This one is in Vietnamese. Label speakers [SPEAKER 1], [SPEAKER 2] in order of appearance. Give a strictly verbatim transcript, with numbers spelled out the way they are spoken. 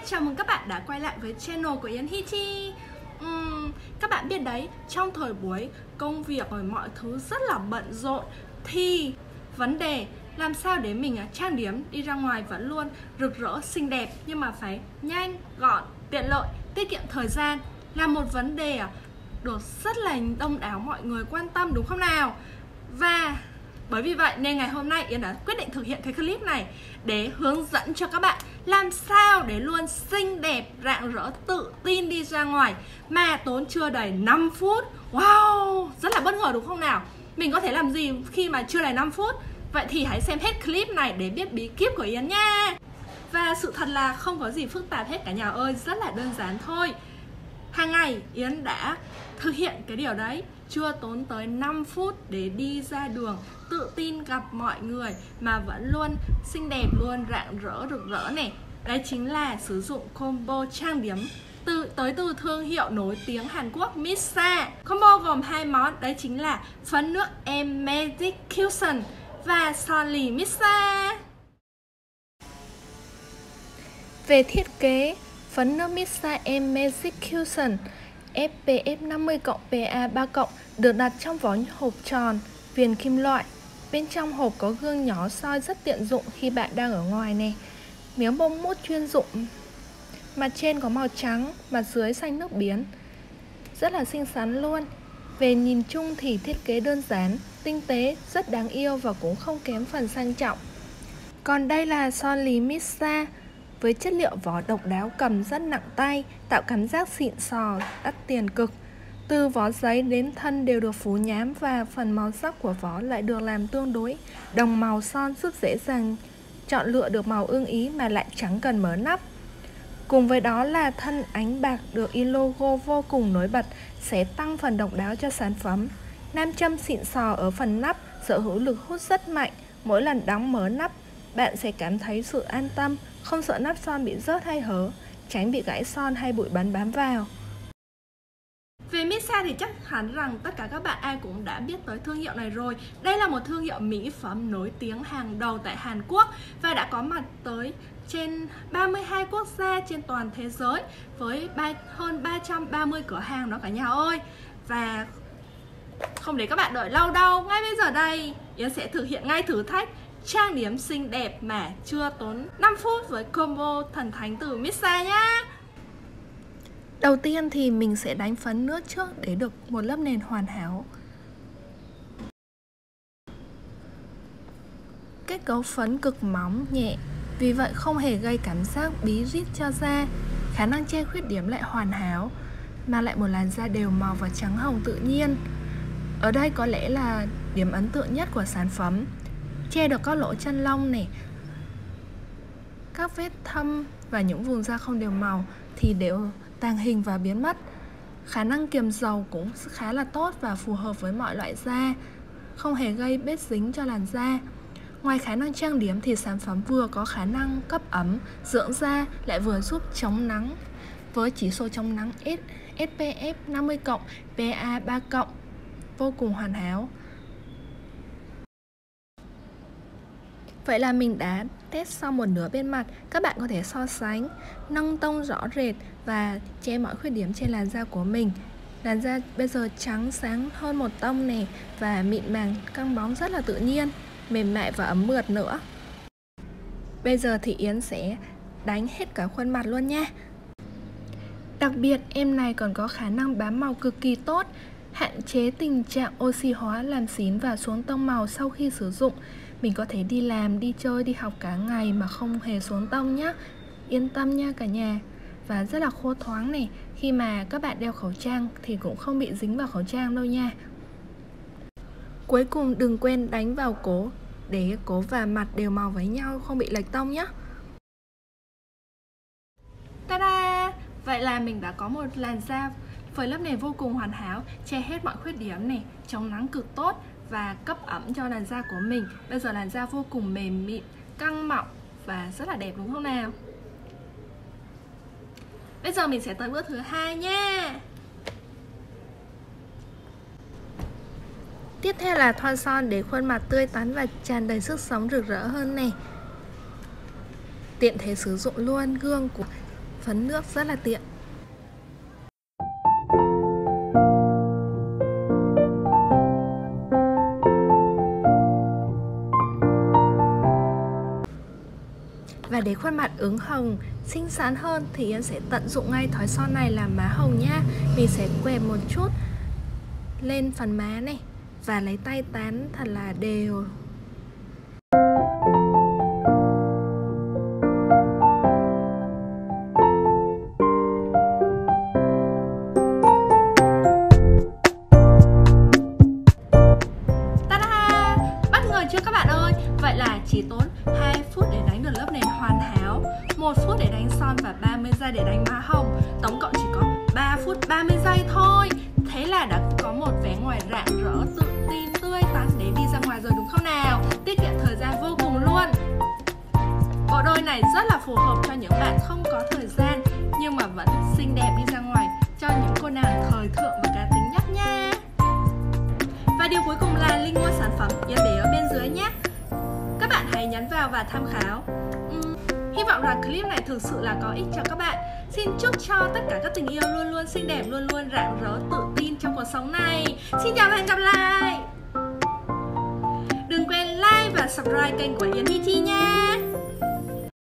[SPEAKER 1] chào mừng các bạn đã quay lại với channel của Yến Hi Chi. uhm, Các bạn biết đấy, trong thời buổi công việc rồi mọi thứ rất là bận rộn, thì vấn đề làm sao để mình trang điểm đi ra ngoài vẫn luôn rực rỡ xinh đẹp, nhưng mà phải nhanh, gọn, tiện lợi, tiết kiệm thời gian là một vấn đề được rất là đông đảo mọi người quan tâm, đúng không nào? Và bởi vì vậy nên ngày hôm nay Yến đã quyết định thực hiện cái clip này để hướng dẫn cho các bạn làm sao để luôn xinh đẹp, rạng rỡ, tự tin đi ra ngoài mà tốn chưa đầy năm phút. Wow, rất là bất ngờ đúng không nào? Mình có thể làm gì khi mà chưa đầy năm phút? Vậy thì hãy xem hết clip này để biết bí kíp của Yến nha. Và sự thật là không có gì phức tạp hết cả nhà ơi, rất là đơn giản thôi. Hàng ngày Yến đã thực hiện cái điều đấy, chưa tốn tới năm phút để đi ra đường tự tin gặp mọi người mà vẫn luôn xinh đẹp, luôn rạng rỡ rực rỡ này. Đấy chính là sử dụng combo trang điểm từ tới từ thương hiệu nổi tiếng Hàn Quốc Misa. Combo gồm hai món, đấy chính là phấn nước em Magic Cushion và son lì Misa. Về thiết kế, phấn nước Misa em Magic Cushion ép pê ép năm mươi cộng, pê a ba cộng được đặt trong vỏ hộp tròn, viền kim loại. Bên trong hộp có gương nhỏ soi rất tiện dụng khi bạn đang ở ngoài nè. Miếng bông mút chuyên dụng, mặt trên có màu trắng, mặt dưới xanh nước biển, rất là xinh xắn luôn. Về nhìn chung thì thiết kế đơn giản, tinh tế, rất đáng yêu và cũng không kém phần sang trọng. Còn đây là son lì Misa với chất liệu vỏ độc đáo, cầm rất nặng tay, tạo cảm giác xịn sò, đắt tiền cực. Từ vỏ giấy đến thân đều được phủ nhám và phần màu sắc của vỏ lại được làm tương đối đồng màu son, giúp dễ dàng chọn lựa được màu ưng ý mà lại chẳng cần mở nắp. Cùng với đó là thân ánh bạc được in logo vô cùng nổi bật, sẽ tăng phần độc đáo cho sản phẩm. Nam châm xịn sò ở phần nắp, sở hữu lực hút rất mạnh. Mỗi lần đóng mở nắp, bạn sẽ cảm thấy sự an tâm, không sợ nắp son bị rớt hay hở, tránh bị gãy son hay bụi bẩn bám vào. Về Misa thì chắc hẳn rằng tất cả các bạn ai cũng đã biết tới thương hiệu này rồi. Đây là một thương hiệu mỹ phẩm nổi tiếng hàng đầu tại Hàn Quốc và đã có mặt tới trên ba mươi hai quốc gia trên toàn thế giới với hơn ba trăm ba mươi cửa hàng đó cả nhà ơi. Và không để các bạn đợi lâu đâu, ngay bây giờ đây Yến sẽ thực hiện ngay thử thách trang điểm xinh đẹp mà chưa tốn năm phút với combo thần thánh từ Misa nhá. Đầu tiên thì mình sẽ đánh phấn nước trước để được một lớp nền hoàn hảo. Kết cấu phấn cực mỏng, nhẹ, vì vậy không hề gây cảm giác bí rít cho da. Khả năng che khuyết điểm lại hoàn hảo, mang lại một làn da đều màu và trắng hồng tự nhiên. Ở đây có lẽ là điểm ấn tượng nhất của sản phẩm. Che được các lỗ chân lông này, các vết thâm và những vùng da không đều màu thì đều tàng hình và biến mất. Khả năng kiềm dầu cũng khá là tốt và phù hợp với mọi loại da, không hề gây bết dính cho làn da. Ngoài khả năng trang điểm thì sản phẩm vừa có khả năng cấp ẩm, dưỡng da, lại vừa giúp chống nắng với chỉ số chống nắng ét pê ép năm mươi cộng, pê a ba cộng vô cùng hoàn hảo. Vậy là mình đã test xong một nửa bên mặt. Các bạn có thể so sánh, nâng tông rõ rệt và che mọi khuyết điểm trên làn da của mình. Làn da bây giờ trắng sáng hơn một tông này và mịn màng, căng bóng rất là tự nhiên, mềm mại và ấm mượt nữa. Bây giờ thì Yến sẽ đánh hết cả khuôn mặt luôn nha. Đặc biệt em này còn có khả năng bám màu cực kỳ tốt, hạn chế tình trạng oxy hóa làm xín và xuống tông màu sau khi sử dụng. Mình có thể đi làm, đi chơi, đi học cả ngày mà không hề xuống tông nhé. Yên tâm nha cả nhà. Và rất là khô thoáng này. Khi mà các bạn đeo khẩu trang thì cũng không bị dính vào khẩu trang đâu nha. Cuối cùng đừng quên đánh vào cổ để cổ và mặt đều màu với nhau, không bị lệch tông nhé. Ta-da! Vậy là mình đã có một làn da với lớp nền vô cùng hoàn hảo, che hết mọi khuyết điểm này, chống nắng cực tốt và cấp ẩm cho làn da của mình. Bây giờ làn da vô cùng mềm mịn, căng mọng và rất là đẹp đúng không nào? Bây giờ mình sẽ tới bước thứ hai nha. Tiếp theo là thoa son để khuôn mặt tươi tắn và tràn đầy sức sống rực rỡ hơn này. Tiện thể sử dụng luôn gương của phấn nước rất là tiện. Và để khuôn mặt ửng hồng, xinh xắn hơn thì Yến sẽ tận dụng ngay thỏi son này làm má hồng nhá. Mình sẽ quẹt một chút lên phần má này và lấy tay tán thật là đều. Ta-da! Bất ngờ chưa các bạn ơi? Vậy là chỉ tốn hai phút để đánh được lớp nền hoàn hảo, một phút để đánh son và ba mươi giây để đánh má hồng. Tổng cộng chỉ có ba phút ba mươi giây thôi. Thế là đã có một vẻ ngoài rạng rỡ, tự tin, tươi tắn để đi ra ngoài rồi đúng không nào? Tiết kiệm thời gian vô cùng luôn. Bộ đôi này rất là phù hợp cho những bạn không có thời gian nhưng mà vẫn xinh đẹp đi ra ngoài, cho những cô nàng thời thượng và cá tính nhất nha. Và điều cuối cùng là link mua sản phẩm Yến để ở bên dưới nhé. Các bạn hãy nhấn vào và tham khảo. uhm, Hy vọng rằng clip này thực sự là có ích cho các bạn. Xin chúc cho tất cả các tình yêu luôn luôn xinh đẹp, luôn luôn rạng rỡ, tự tin trong cuộc sống này. Xin chào và hẹn gặp lại. Đừng quên like và subscribe kênh của Yến Hi Chi nha.